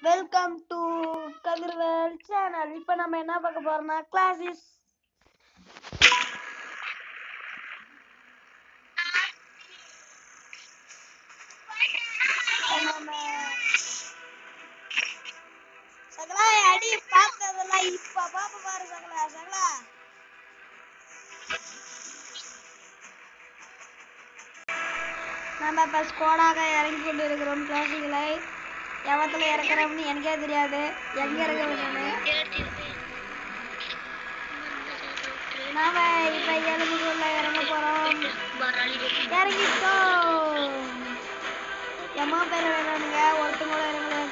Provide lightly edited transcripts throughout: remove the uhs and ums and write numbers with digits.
Welcome to Kathirvel channel. இப்போ நம்ம என்ன பார்க்க போறோம்னா கிளாஸஸ். சகலா அடி பார்த்ததெல்லாம் இப்ப பாப்ப பாரு சகலா. சகலா நம்ம இப்போ ஸ்குவாடாக இறங்கி கொண்டு இருக்கிறோம். கிளாஸுகளை எவத்தில் இறக்குறோம்னு எனக்கே தெரியாது. எங்கே இறக்க வேணும்னு நாம இப்போ எலும்புக்குள்ள இறங்க போகிறோம். இறங்கிட்டோ எம்மா பேர் வேணுங்க. ஒருத்தங்க கூட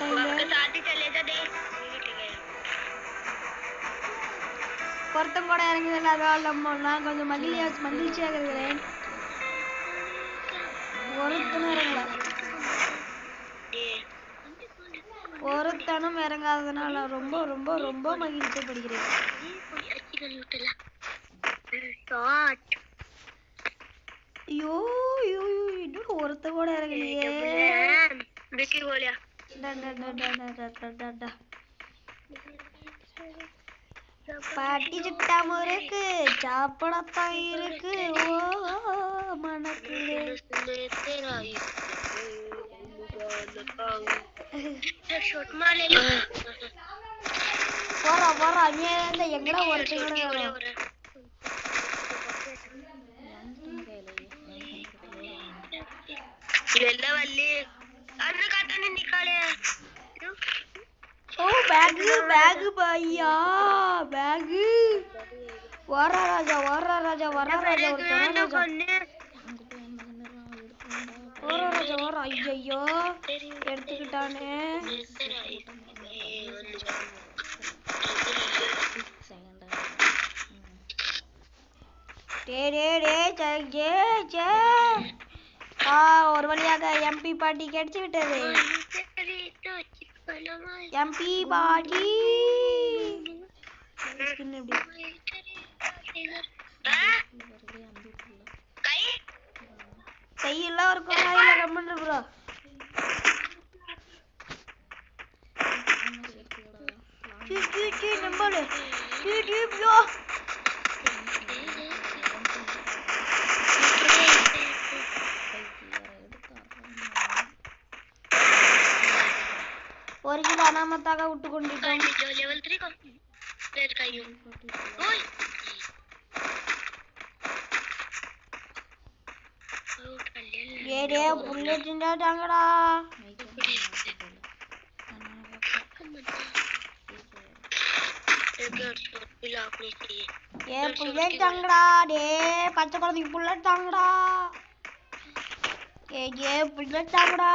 ஒருத்தங்க கூட இறங்குதில்லை. அதனால நான் கொஞ்சம் மகிழ்ச்சியாக இருக்கிறேன். ஒருத்தனும் இறங்காததுனால ரொம்ப ரொம்ப ரொம்ப மகிழ்ச்சிப்படுகிறேன். ஐயோ ஐயோ இன்னும் ஒருத்த கூட இறங்கலையே. பாட்டி சுட்டாம இருக்கு, சாப்பிடத்தான் இருக்கு. ஓ மனக்கு போறா போறா அங்கே எங்கடா ஒருத்தங்க भैया बैग वरा राजा वरा ஐயோ எடுத்துக்கிட்டானே. ஒரு வழியாக எம்பி பாட்டி கிடைச்சு விட்டது. எம்பி பாட்டி கையெல்லாம் இருக்கும். கையில கம்மன் ப்ரோ நம்பரு ஒரு கிலோ அனாமத்தாக விட்டு கொண்டிட்டோம். புல்லட் செஞ்சாட்டாங்கடா. புல்லட் தாங்கடா. டே பச்சை குழந்தைக்கு புல்லட் தாங்கடா. புல்லட் தாங்கடா.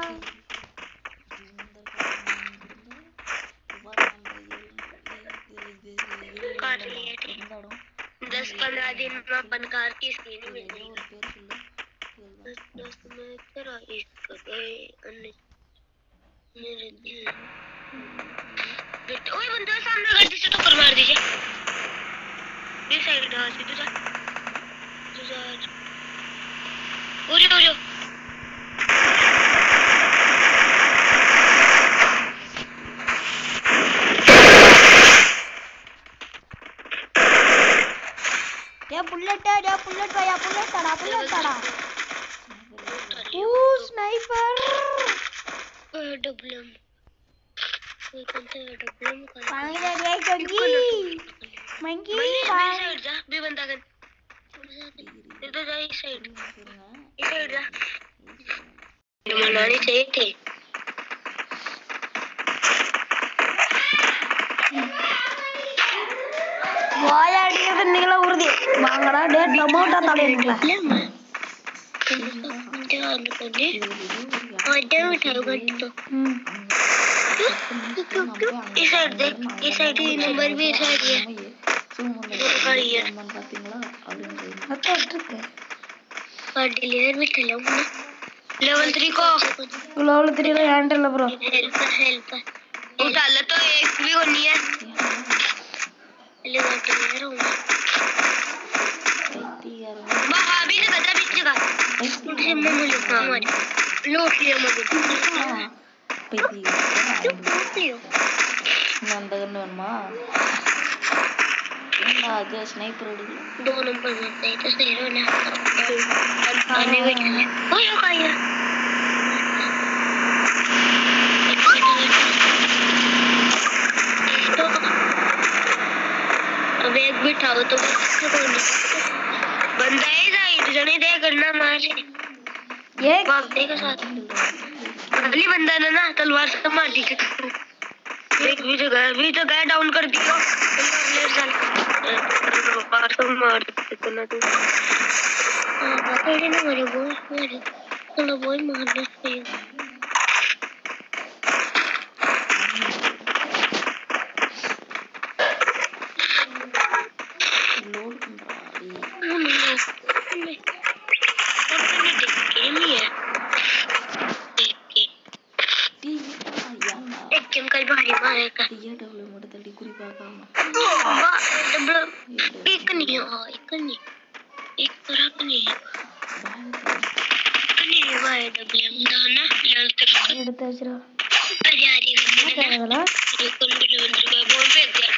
புல்லட் भैया புல்லட் தாடா. ஸ்னைப்பர் நீங்களா உறுதி வாங்கடா. டே டொமேட்டோ தலையீங்களா लेवल 3 को लेवल 3 का हैंडल है ब्रो. हेल्प उठाला तो एक भी होनी है. लेवल 3 रहूंगा महावी ने गदा बीच का मुझे मम्मी लूट लिया मगर அந்த கண்ணு வேணுமா? आगे स्नाइपर उड़ेगा 2 नंबर में नहीं तो सही रहना आने वेट ओए हो गया अब एक भी उठाओ तो बंदा ही साइड जने दे करना मारे ये भाग देगा साथ अगली बंदा ना तलवार से मार दी एक भी तो गया डाउन कर दिया बाहर से मार देते ना तू तेरे ना मेरे बॉय चलो बॉय मार देते लोड कल भारी मारेगा ये डबल मोड़ तड़ी कुरी पाकामा डबल एक नहीं एक तरफ नहीं नहीं भाई डबल दाना तक எடுத்து வச்சிரா तैयारी அதெல்லாம் ये कौन बोल रहा है बोल पे दे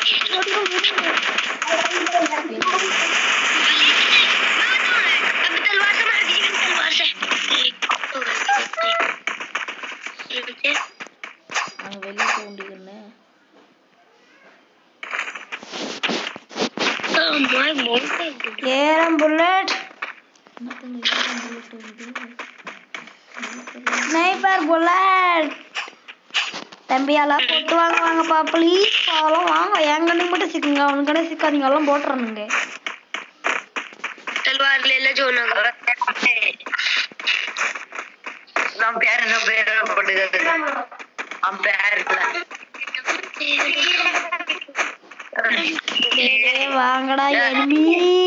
अब तलवार से मार दीजिए तलवार से அங்க வெளிய போக முடியலன்னு ஏரம் புல்லட் ஸ்னைப்பர் புல்லட் தம்பியாலாம் கொட்டு வாங்குவாங்கப்பா ப்ளீஸ் பாவம் வாங்க என் கண்ணுக்கு மட்டும் சிக்குங்க அவனுக்கு கண்ணு சிக்காதீங்க எல்லாம் போட்டுறானுங்க तलवार ले ले जो ना हम प्यार पड़ेगा हम प्यार வாங்கடா எனிமி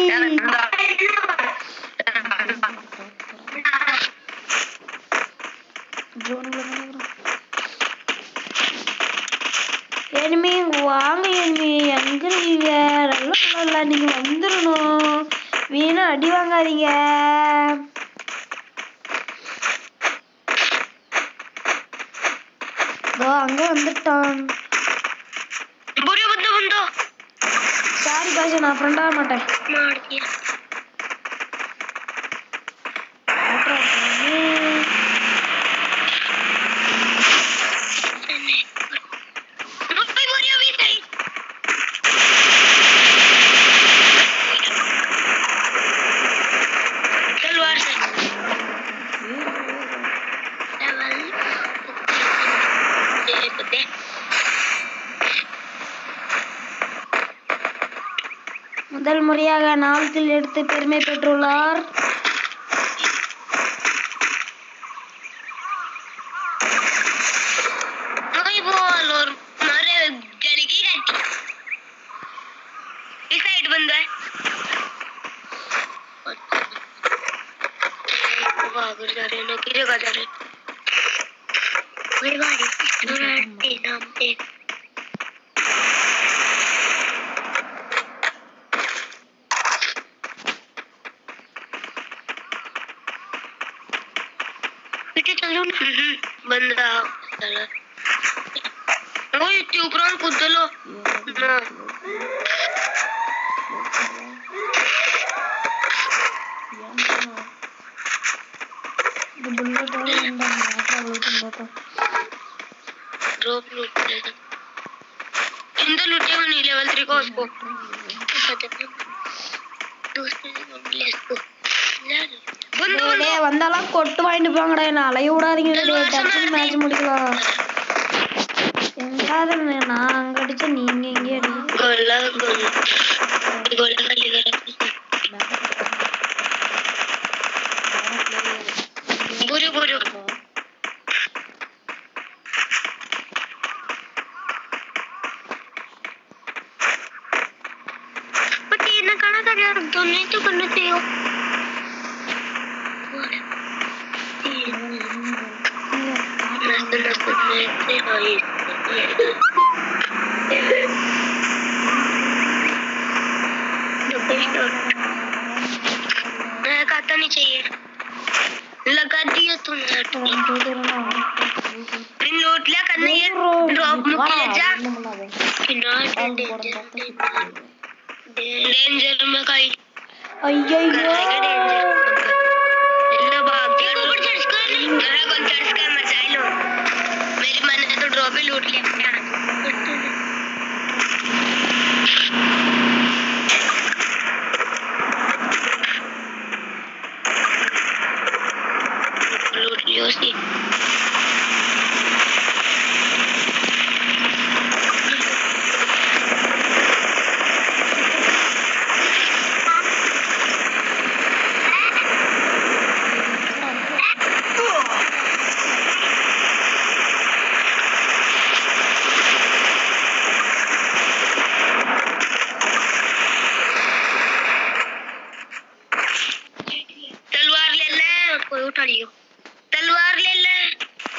எனிமி வாங்க எனிமி எங்க நீங்க நல்லா நீங்க வந்துடணும் வீணா அடி வாங்காதீங்க அங்க வந்துட்டான் சாரி பாஷா நான் ஃப்ரெண்ட் ஆக மாட்டேன் முதல் முறையாக நாளில் எடுத்து பெருமை பெற்றுள்ளார் बंदा वो ऊपर कूद लो ना बुलेट ड्रॉप लूट इंदर लूटे नहीं लेवल 3 को उसको दूसरे ले इसको வந்தாலும் கொட்டு வாங்கிட்டு போங்கடா என்ன அலைய விடாதீங்க டக்குனு மேட்ச் முடிக்கலாம் எங்காவது நான் அங்க அடிச்ச நீங்க எங்கே அடி नहीं तो करना चाहिए खाता नहीं चाहिए लग कर दिया तुमने इन लूट लिया करने ये ड्रॉप में किया जा डेंजर में कहीं अय्यो इल्ला भाग गया ऊपर चढ़ कर मैं कौन चढ़ कर मचाई लो मेरी मन ने तो ड्रॉप ही लूट लिया लूट लियो सी तलवार ले ले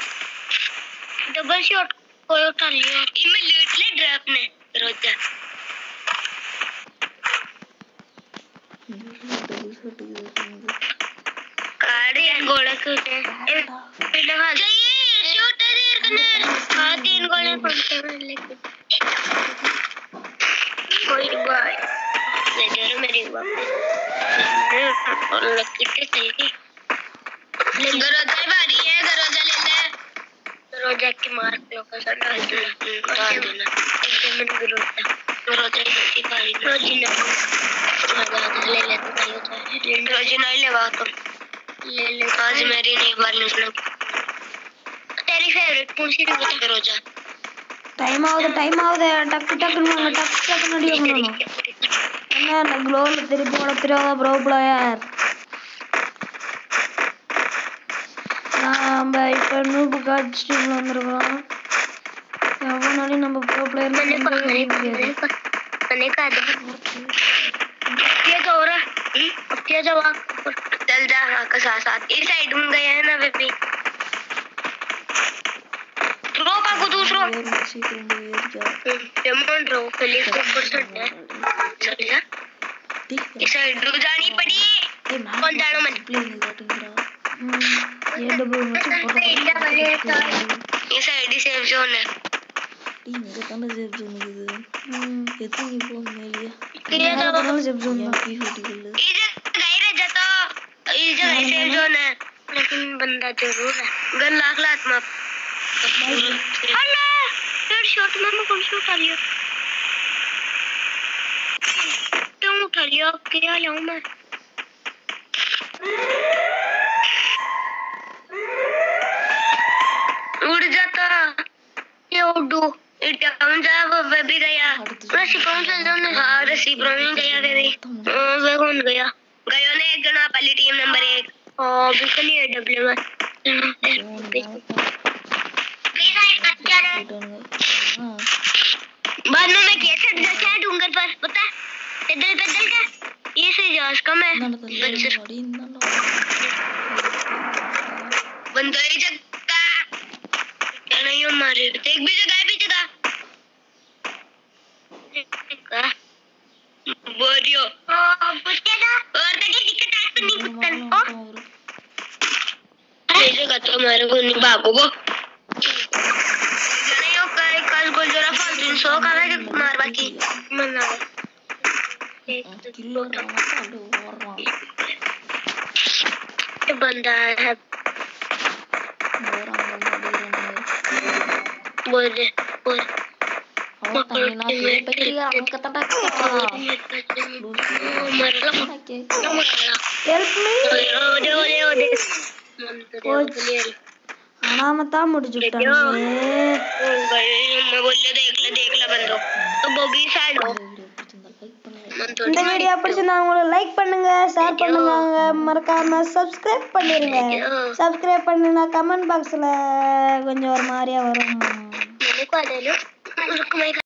डबल शॉट कोई उठा लियो इमे लूट ले ड्रॉप ने रोजा काड़े गोले कूटे लगा चाहिए शॉट देर करने हां 3 गोले पड़ते हैं लेकिन कोई बाय ले जरा मेरी बात और लकीटे चल गई गरोजा भारी है गरोजा ले ले गरोजा की मार पे का सर डाल देना एकदम मन गरोजा की भारी रोजिना ले ले तो नहीं होता है रोजिना ही लगा तो ले ले आज मेरी नहीं बाल निकलो तेरी फेवरेट कौन सी बता गरोजा टाइम आउदे टक नडियो मनो ना ग्लोल तेरी बोड़ तेरा ब्रो प्लेयर நம்ம இப்ப நூப் கார்ட் ஸ்ட்ரீம்ல வந்திருக்கோம் எவ்வளவு நம்ம ப்ரோ பிளேயர் मैंने कहा ये तो हो रहा अब क्या जवाब चल जा का साथ इस साइड में गए हैं ना बेबी रो का को दूसरो डेमन रो पहले को ऊपर चढ़ जा इस साइड रुक जानी पड़ी कौन जानो मत ये डबल ये साइड ही सेफ जोन है इनका तंदा सेफ जोन है ये तो ये फोन में लिया ये तो सेफ जोन यहाँ की होती गल इधर गई रे जतो इधर सेफ जोन है लेकिन बंदा जरूर है गन लाख लाख में अल्लाह हेडशॉट में कौन सा उठा लिया तुम उठा लिया क्या लाऊं मैं उड़ जाता ये उड़ो इटाउन जा वो भी गया रसी कौन सा जोन हां रसी ब्राउन गया वे कौन गया गयो ने एक जना पहली टीम नंबर 1 ओ बिल्कुल ही डब्ल्यू में बाद में मैं कैसे जा डूंगर पर पता पैदल का ये से जोश कम है बंदा ही जगता क्या नहीं हमारे एक भी जगह बोरियो पुछेगा और तक टिकट आज पे नहीं कुत्तन ओ ये जगह तो हमारे को नहीं भागो वो जाने यो कल को जरा फालतू सो का है मार बाकी मना एक किलो रहा ये बंदा है बोल और तमिना पे पेटिया angkat tak हेल्प मी अनामता मुड़जुटाने मैं बोले देख ले बंदो तो बॉबी साइड हो இந்த வீடியோ பிடிச்சிருந்தா உங்களுக்கு லைக் பண்ணுங்க ஷேர் பண்ணுங்க மறக்காம சப்ஸ்கிரைப் பண்ணிருங்க சப்ஸ்கிரைப் பண்ணுனா கமெண்ட் பாக்ஸ்ல கொஞ்சம் ஒரு மாதிரியா வரும்